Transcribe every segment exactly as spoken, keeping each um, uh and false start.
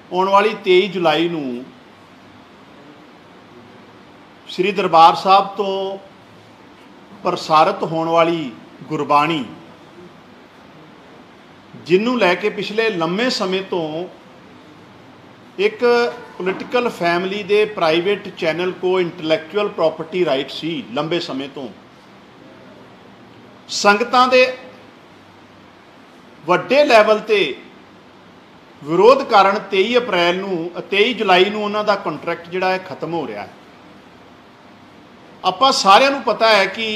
आने वाली तेई जुलाई नूं श्री दरबार साहब तो प्रसारित होने वाली गुरबाणी जिन्हों लैके पिछले लंबे समय तो एक पोलिटिकल फैमिली दे प्राइवेट चैनल को इंटलैक्चुअल प्रॉपर्टी राइट सी लंबे समय तो संगतां दे वड्डे लैवल ते विरोध कारण तेई अप्रैल नूं तेई जुलाई नूं उन्हां दा कॉन्ट्रैक्ट जिहड़ा है खत्म हो रहा है। आपां सारिआं नूं पता है कि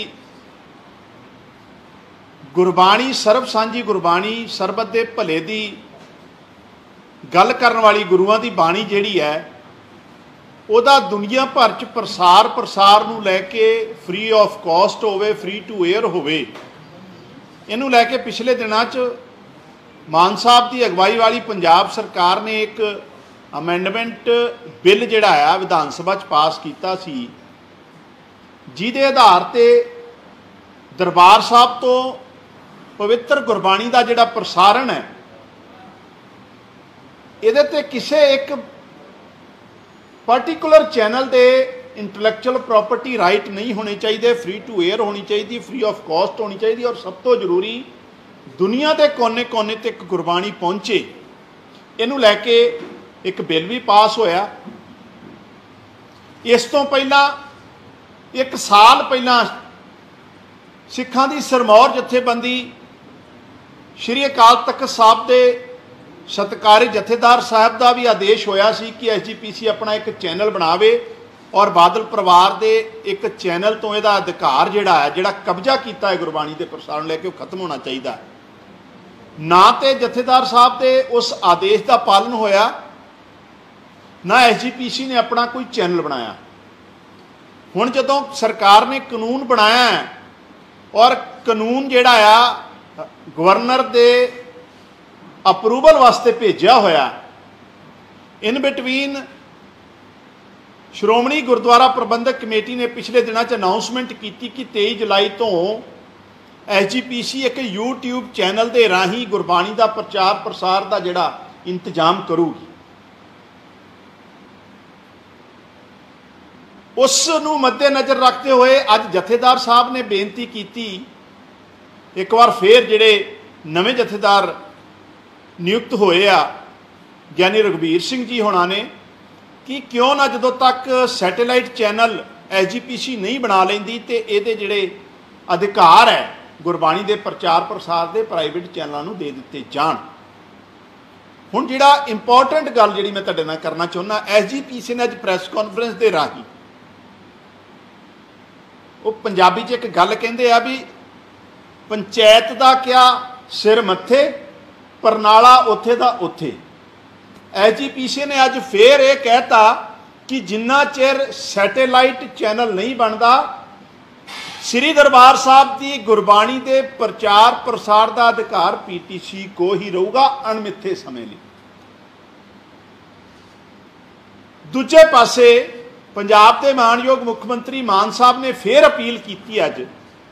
गुरबाणी सर्ब सांझी गुरबाणी सरबत दे भले दी गल करन वाली गुरुआं दी बाणी जिहड़ी है उहदा दुनिया भर च प्रसार प्रसार नूं लैके फ्री ऑफ कॉस्ट होवे फ्री टू एयर होवे इहनूं लैके पिछले दिनां च मान साहब की अगवाई वाली पंजाब सरकार ने एक अमेंडमेंट बिल जिहड़ा आ विधान सभा च पास कीता सी जिहदे आधार ते दरबार साहब तो पवित्र गुरबाणी का जिहड़ा प्रसारण है इहदे ते किसी एक पर्टिकुलर चैनल दे इंटलैक्चुअल प्रॉपर्टी राइट नहीं होने चाहिए, फ्री टू एयर होनी चाहिए, फ्री ऑफ कॉस्ट होनी चाहिए और सब तो जरूरी दुनिया के कोने कोने तक गुरबाणी पहुँचे इनू लैके एक बिल भी पास होया। इस तो पहला एक साल पहला सिखां दी सरमौर जथेबंदी श्री अकाल तख्त साहब के सत्कारी जथेदार साहब का भी आदेश होया सी कि एस जी पी सी अपना एक चैनल बनावे और बादल परिवार के एक चैनल तो यदा अधिकार जिहड़ा है जिहड़ा कब्जा किया है गुरबाणी के प्रसारण लैके खत्म होना चाहिए। ना तो जथेदार साहब के उस आदेश का पालन होया ना एस जी पी सी ने अपना कोई चैनल बनाया। हुण जदों सरकार ने कानून बनाया और कानून जिहड़ा आ गवर्नर दे अप्रूवल वास्ते भेजा होया इन बिटवीन श्रोमणी गुरुद्वारा प्रबंधक कमेटी ने पिछले दिनों अनाउंसमेंट की कि तेई जुलाई तो एस जी पी सी एक यूट्यूब चैनल के राही गुरबाणी का प्रचार प्रसार का जिहड़ा इंतजाम करूगी। उस नूं मद्देनज़र रखते हुए अज जथेदार साहब ने बेनती की एक बार फिर जिहड़े नवें जथेदार नियुक्त होए आ ज्ञानी रघुबीर सिंह जी होना ने कि क्यों ना जदों तक satellite channel S G P C नहीं बना लेंदी ते इहदे जिहड़े अधिकार है गुरबाणी के प्रचार प्रसार के प्राइवेट चैनलों को दे दिते जाण। हुण जिहड़ा इंपोर्टेंट गल जिहड़ी मैं तुहाडे नाल करना चाहुंदा एस जी पी सी ने अज प्रैस कॉन्फ्रेंस के राही वो पंजाबी च एक गल कहिंदे आ भी पंचायत दा क्या सिर मत्थे परनाला उत्थे दा उत्थे। एस जी पी सी ने अज फिर यह कहता कि जिन्ना चिर सैटेलाइट चैनल नहीं बनता श्री दरबार साहब की गुरबाणी के प्रचार प्रसार का अधिकार पी टी सी को ही रहूगा अणमिथे समय लिए। दूजे पासे पंजाब के मानयोग मुख्यमंत्री मान साहब ने फिर अपील की अज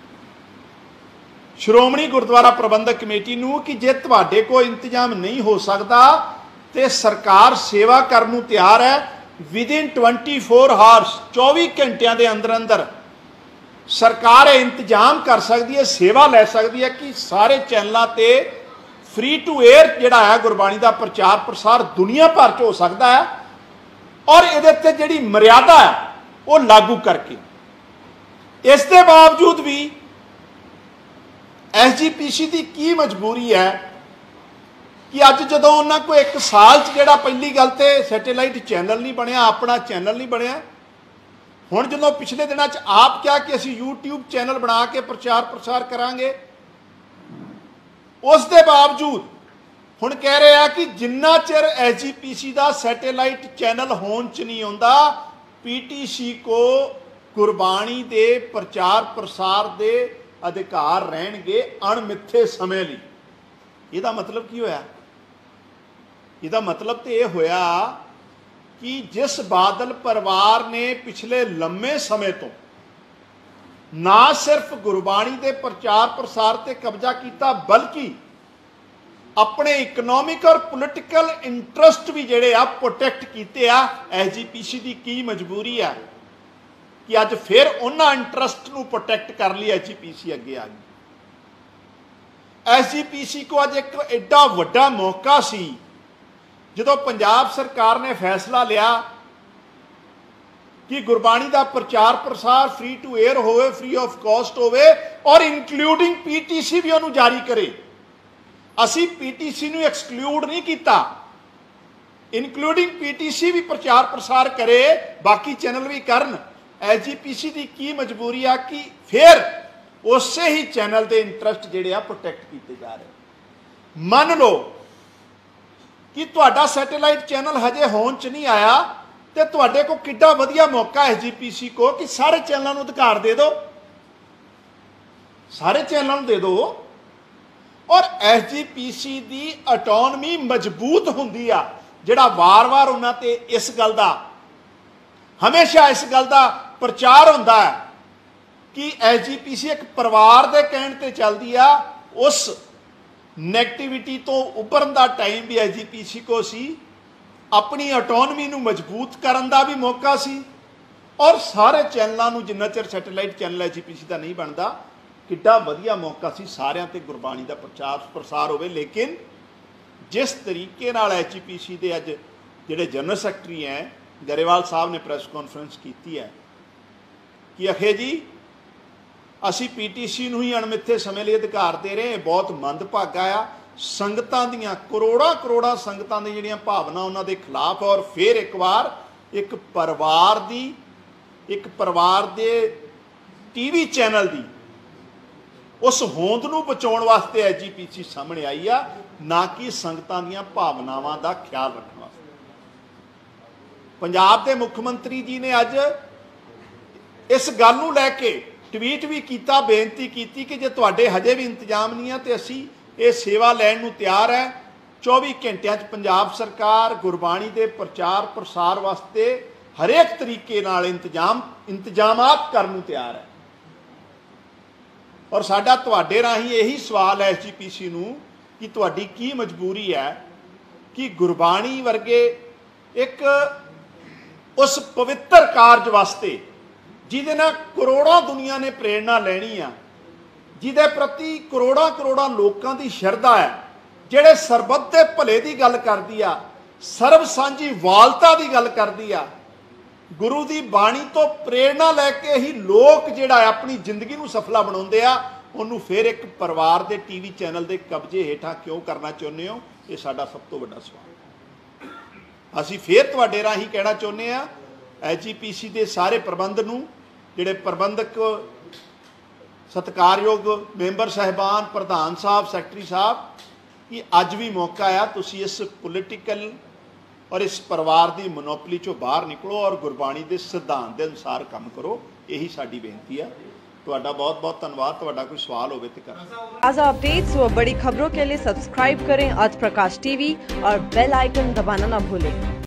श्रोमणी गुरुद्वारा प्रबंधक कमेटी नूं कि जे तुहाडे कोल इंतजाम नहीं हो सकता तो सरकार सेवा करने को तैयार है। Within twenty four hours चौबीस घंटिया के अंदर अंदर सरकार इंतजाम कर सकती है, सेवा लै सकती है कि सारे चैनलों ते फ्री टू एयर जिहड़ा है गुरबाणी का प्रचार प्रसार दुनिया भर च हो सकता है और ये जिहड़ी मर्यादा है वो लागू करके। इसके बावजूद भी एस जी पी सी की की मजबूरी है कि अज जदों उन्हां को एक साल च जिहड़ा पहली गल तो सैटेलाइट चैनल नहीं बनया, अपना चैनल नहीं बनया। हुण जदों पिछले दिनों च आप क्या कि असीं यूट्यूब चैनल बना के प्रचार प्रसार करांगे, उस दे बावजूद हुण कह रहे हैं कि जिन्ना चिर एस जी पी सी का सैटेलाइट चैनल होण च नहीं आउंदा पी टी सी को गुरबाणी के प्रचार प्रसार के अधिकार रहणगे अणमिथे समय लई। इहदा मतलब की होया? इहदा मतलब तो यह होया कि जिस बादल परिवार ने पिछले लंबे समय तो ना सिर्फ गुरबाणी के प्रचार प्रसार से कब्जा किया बल्कि अपने इकनॉमिक और पोलिटिकल इंटरस्ट भी जिहड़े आ प्रोटैक्ट कीते आ। एस जी पी सी की की मजबूरी है कि अज फिर उन्हां इंटरस्ट नूं प्रोटैक्ट कर लिए एस जी पी सी अगे आ गई। एस जी पी सी को अज एक एडा वड्डा मौका सी जदों पंजाब सरकार ने फैसला लिया कि गुरबाणी का प्रचार प्रसार फ्री टू एयर होवे, फ्री ऑफ कॉस्ट होवे और इंक्लूडिंग पी टी सी भी उन्होंने जारी करे। असी पी टी सी नूं एक्सक्लूड नहीं किया, इंक्लूडिंग पी टी सी भी प्रचार प्रसार करे, बाकी चैनल भी करन। एस जी पी सी की की मजबूरी आ कि फिर उस ही चैनल के इंटरस्ट जिहड़े आ प्रोटैक्ट किए जा रहे। मान लो कि तुहाडा सैटेलाइट चैनल हजे होंद च नहीं आया तो तुहाडे को किड्डा वधिया मौका एस जी पी सी को कि सारे चैनलों को अधिकार दे दो, सारे चैनलों को दे दो और एस जी पी सी की ऑटोनमी मजबूत होंदी आ। जिहड़ा वार वार उन्हां ते इस गल दा हमेशा इस गल दा प्रचार होंदा है कि एस जी पी सी एक परिवार के कहण ते चलदी आ, उस नैगेटिविटी तो उभरन दा टाइम भी एस जी पी सी को सी, अपनी ऑटोनमी नूं मजबूत करन दा भी मौका सी और सारे चैनलों नूं जिन्ना चिर satellite channel S G P C का नहीं बनता किड्डा वधिया मौका सी सारिਆਂ ते गुरबाणी का प्रचार प्रसार होवे। लेकिन जिस तरीके नाल एस जी पी सी के अज जिहड़े जनरल सैकटरी हैं गरेवाल साहब ने प्रैस कॉन्फ्रेंस की है कि अखे जी असी पी टी सी नूं ही अणमिथे समय लिए अधिकार दे रहे, बहुत मंदभागा आ। संगतां दीआं करोड़ां करोड़ां संगतां दी जिहड़ियां भावना उन्हां दे खिलाफ और फिर एक बार एक परिवार दी एक परिवार दे टी वी चैनल दी उस होंद नूं बचाउण वास्ते एस जी पी सी सामने आई आ, ना कि संगतां दीआं भावनावां दा ख्याल रखण वास्ते। पंजाब के मुख मंत्री जी ने अज इस गल नूं लैके ट्वीट भी किया, बेनती की कि जे तुहाडे हजे भी इंतजाम नहीं है तो असी ये सेवा लैण नूं तैयार है। चौबी घंटिया पंजाब सरकार गुरबाणी के प्रचार प्रसार वास्ते हरेक तरीके नाल इंतजाम इंतजामात करन नूं तैयार है। और साडा तुहाडे राही यही सवाल है एस जी पी सी नूं कि तुहाडी की मजबूरी है कि गुरबाणी वर्गे एक उस पवित्र कारज वास्ते जिहदे नाल करोड़ों दुनिया ने प्रेरणा लैनी आ, जिहदे प्रति करोड़ां करोड़ां लोगों की शरधा है, जिहड़े सरबत दे भले की गल करदी आ, सर्व सांझी वालता की गल करदी आ, गुरु की बाणी तो प्रेरणा लैके ही लोग जिहड़ा अपनी जिंदगी नूं सफला बनाउंदे आ, उन्होंने फिर एक परिवार के टी वी चैनल के कब्जे हेठां क्यों करना चाहुंदे हो? ये साडा सब तो वड्डा सवाल। असीं फिर तुहाडे राही कहना चाहुंदे आ एस जी पी सी के सारे प्रबंध नूं, जिहड़े प्रबंधक सत्कारयोग मैंबर साहिबान, प्रधान साहब, सैकटरी साहब, कि अज भी मौका आ, तुसीं इस पोलिटिकल और इस परिवार की मोनोपली चों बाहर निकलो और गुरबाणी के सिद्धांत के अनुसार काम करो। यही साडी बेनती है। तुहाडा बहुत बहुत धन्यवाद। तुहाडा कोई सवाल होवे ते कर। ताज़ा अपडेट्स व बड़ी खबरों के लिए सब्सक्राइब करें आज प्रकाश टीवी और बेल आइकन दबाना ना भूलें।